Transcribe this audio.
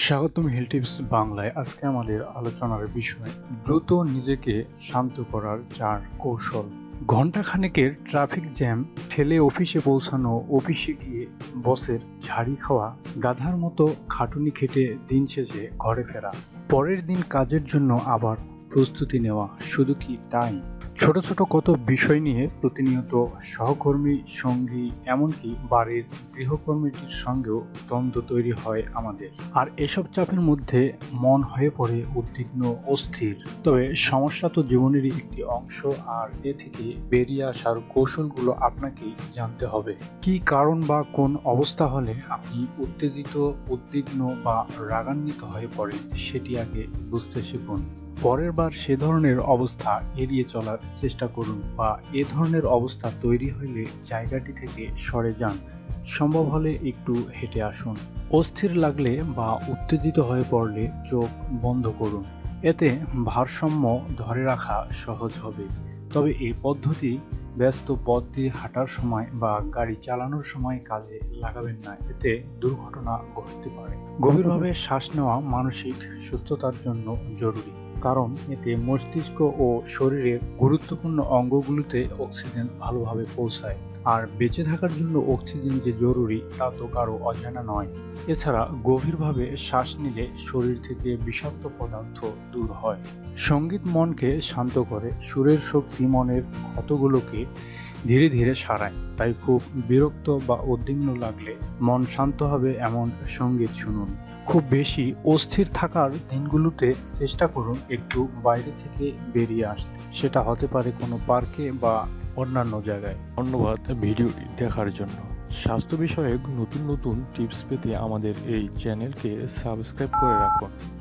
স্বাগতম hill tips বাংলায়। আজকে আমাদের আলোচনার বিষয় দ্রুত নিজেকে শান্ত করার 4 কৌশল। ঘণ্টাখানেকের ট্রাফিক জ্যাম ঠেলে অফিসে পৌঁছানো, অফিসে গিয়ে বসের ঝাড়ি খাওয়া, গাধার মতো খাটুনি খেটে দিন শেষে ঘরে ফেরা, পরের দিন কাজের জন্য আবার প্রস্তুতি নেওয়া। শুধু কি তাই, ছোট ছোট কত বিষয় নিয়ে প্রতিনিয়ত সহকর্মী, সঙ্গী, এমনকি বাড়ির গৃহকর্মীটির সঙ্গেও দ্বন্দ্ব তৈরি হয় আমাদের। আর এসব চাপের মধ্যে মন হয়ে পড়ে উদ্বিগ্ন, অস্থির। তবে সমস্যা তো জীবনেরই একটি অংশ, আর এ থেকে বেরিয়ে আসার কৌশলগুলো আপনাকেই জানতে হবে। কি কারণ বা কোন অবস্থা হলে আপনি উত্তেজিত, উদ্বিগ্ন বা রাগান্বিত হয়ে পড়েন সেটি আগে বুঝতে শিখুন। পরের বার সে ধরনের অবস্থা এড়িয়ে চলার চেষ্টা করুন, বা এ ধরনের অবস্থা তৈরি হলে জায়গাটি থেকে সরে যান। সম্ভব হলে একটু হেঁটে আসুন। অস্থির লাগলে বা উত্তেজিত হয়ে পড়লে চোখ বন্ধ করুন। এতে ভারসাম্য ধরে রাখা সহজ হবে। তবে এই পদ্ধতি ব্যস্ত পথ দিয়ে হাঁটার সময় বা গাড়ি চালানোর সময় কাজে লাগাবেন না, এতে দুর্ঘটনা ঘটতে পারে। গভীরভাবে শ্বাস নেওয়া মানসিক সুস্থতার জন্য জরুরি, কারণ এতে মস্তিষ্ক ও শরীরের গুরুত্বপূর্ণ অঙ্গগুলোতে অক্সিজেন ভালোভাবে পৌঁছায়। আর বেঁচে থাকার জন্য অক্সিজেন যে জরুরি তা তো কারো অজানা নয়। এছাড়া গভীরভাবে শ্বাস নিলে শরীর থেকে বিষাক্ত পদার্থ দূর হয়। সঙ্গীত মনকে শান্ত করে, সুরের শক্তি মনের ক্ষতগুলোকে ধীরে ধীরে সারায়। তাই খুব বিরক্ত বা উদ্বিগ্ন লাগলে, মন শান্ত হবে এমন সঙ্গীত শুনুন। খুব বেশি অস্থির থাকার দিনগুলোতে চেষ্টা করুন একটু বাইরে থেকে বেরিয়ে আসতে। সেটা হতে পারে কোনো পার্কে বা অন্যান্য জায়গায়। ধন্যবাদ ভিডিওটি দেখার জন্য। স্বাস্থ্য বিষয়ক নতুন নতুন টিপস পেতে আমাদের এই চ্যানেলকে সাবস্ক্রাইব করে রাখুন।